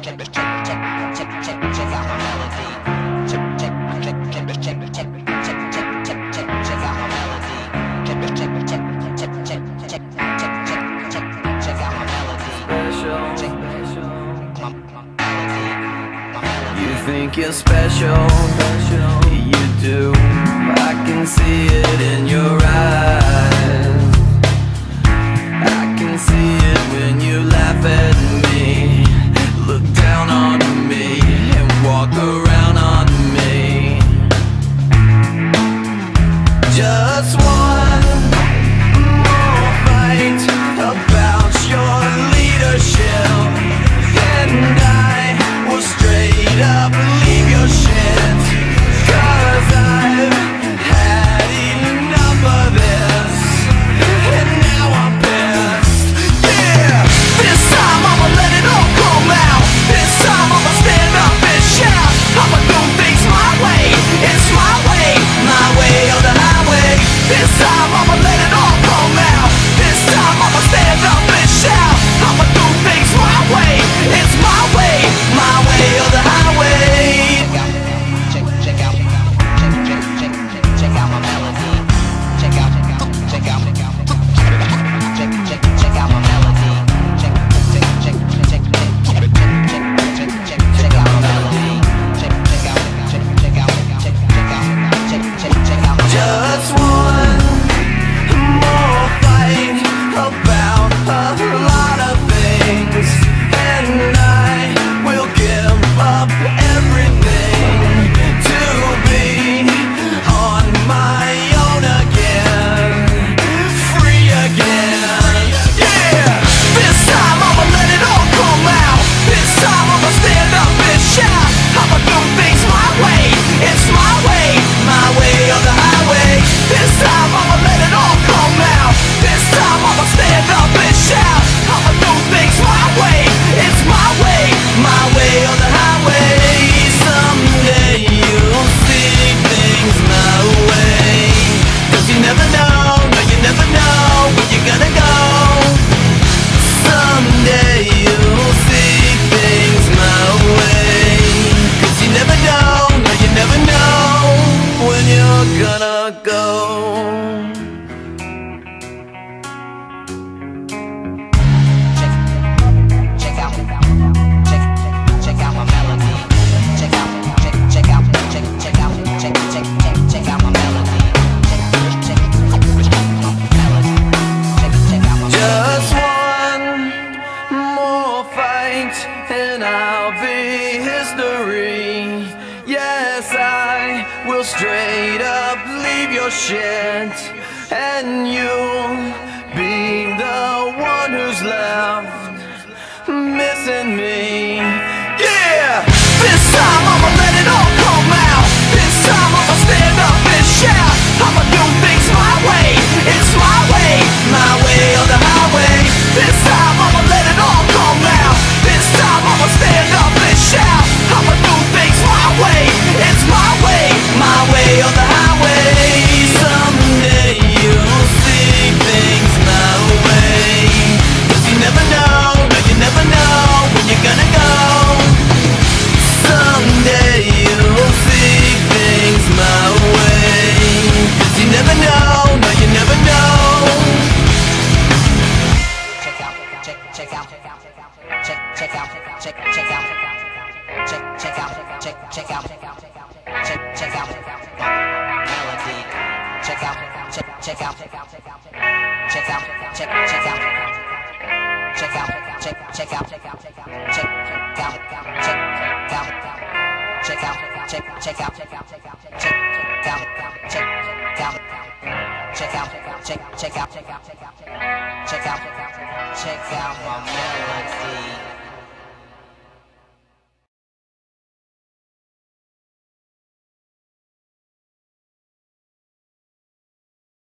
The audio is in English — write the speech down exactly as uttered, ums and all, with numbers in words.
check, check, check, check, check, check out my melody. Check, check, check, check, check, check, check, check, check, check, check out my melody. Check, check, check, check, check, check, check, check, check, check out my melody. Check, my melody, my melody. You think you're special, you do. I can see it in your eyes. I can see it when you laugh at me, look down on me, and walk around on me. Just one more fight about your leadership, and I will straight up leave your shit. Cause I've had enough of this, and now I'm pissed. Yeah, this time I'ma let it all come out. This time I'ma stand up and shout. I'ma do things my way, it's my way, my way or the highway. This time I'ma let it all come out. This time I'ma stand up and shout. I'ma do things my way, it's my way, my way or the highway. Check, check out, check, check, check, check out my melody. Check out, check out, check, check, check out my melody. Check, check, check, check, check, check, check, check, check, check out my melody. Check, check out, check, check out, check, check out, check, check, check out my melody. Just one more fight about a lot of things, and I will give up everything to be on my own again, free again. Yeah, this time I'ma let it all come out. This time I'ma stand up and shout. I'ma do things my way, it's my way, my way or the highway. This time I'ma let it all come out. This time I'ma stand up and shout. I'ma do things my way, it's my way, my way or the highway. Someday you'll see things my way. Cause you never know, no you never know where you're gonna go. Someday you'll see things my way. Cause you never know, no you never know when you're gonna go. Check out, check, check out my melody. Check out, check, check out, check, check out, check, check, check, check out my melody. Check, check, check, my melody. Check, check out my melody. Just one more fight and I'll be history. Yes, I will straight up leave your shit, and you'll be the one who's left missing me. Yeah, this time I'ma let it all come out. This time I'ma stand up and shout. I'ma do things my way, it's my way, my way or the highway. This time I'ma let it all come out. This time I'ma stand up and shout. I'ma do things my way, it's my way, my way or the highway. Someday you'll see things my way. Cause you never know, no you never know when you're gonna go. Someday you'll see things my way. Cause you never know, no you never know. Check out, check, check out, check, check out, check, check out, check, check out, check, check out, check, check out my melody. Check out, check, check out, check out, check, check out, check, check out, check out, check, check out, check out, check out, check out, check out, check, check out, check out, check out, check out, check out, check out, check, check out, check out, check out, check out, check out my melody.